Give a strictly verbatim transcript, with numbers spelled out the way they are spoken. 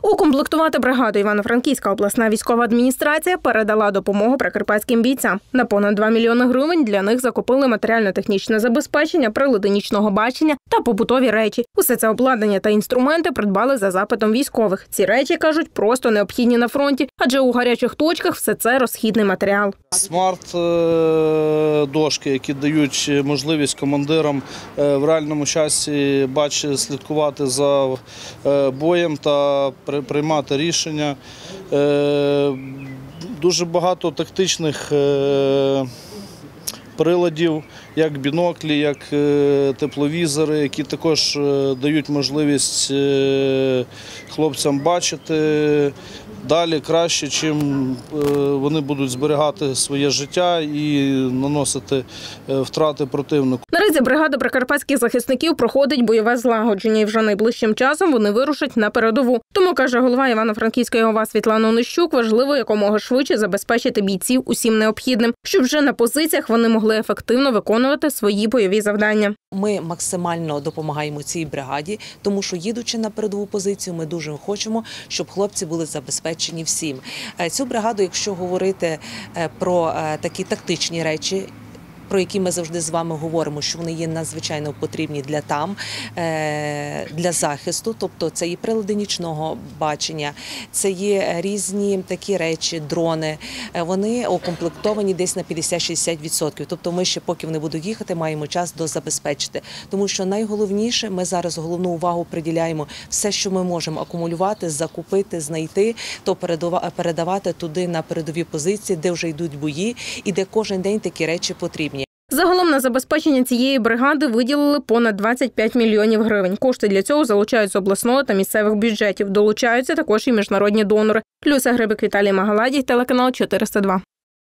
Укомплектувати бригаду Івано-Франківська обласна військова адміністрація передала допомогу прикарпатським бійцям. На понад два мільйони гривень для них закупили матеріально-технічне забезпечення, прилади нічного бачення та побутові речі. Усе це обладнання та інструменти придбали за запитом військових. Ці речі, кажуть, просто необхідні на фронті, адже у гарячих точках все це розхідний матеріал. Смарт-дошки, які дають можливість командирам в реальному часі бачити, слідкувати за боєм та приймати рішення. Дуже багато тактичних приладів, як біноклі, як тепловізори, які також дають можливість хлопцям бачити далі краще, чим вони будуть зберігати своє життя і наносити втрати противнику. Наразі бригада прикарпатських захисників проходить бойове злагодження і вже найближчим часом вони вирушать на передову. Тому, каже голова Івано-Франківської ОВА Світлана Онищук, важливо якомога швидше забезпечити бійців усім необхідним, щоб вже на позиціях вони могли ефективно виконувати свої бойові завдання. Ми максимально допомагаємо цій бригаді, тому що, їдучи на передову позицію, ми дуже хочемо, щоб хлопці були забезпечені всім. Цю бригаду, якщо говорити про такі тактичні речі, про які ми завжди з вами говоримо, що вони є надзвичайно потрібні для там, для захисту, тобто це є прилади нічного бачення, це є різні такі речі, дрони, вони укомплектовані десь на п'ятдесят-шістдесят відсотків, тобто ми ще, поки вони будуть їхати, маємо час дозабезпечити. Тому що найголовніше, ми зараз головну увагу приділяємо все, що ми можемо акумулювати, закупити, знайти, то передавати туди на передові позиції, де вже йдуть бої і де кожен день такі речі потрібні. Загалом на забезпечення цієї бригади виділили понад двадцять п'ять мільйонів гривень. Кошти для цього залучають з обласного та місцевих бюджетів. Долучаються також і міжнародні донори. Люся Грибик, Віталій Магаладій, телеканал чотириста два.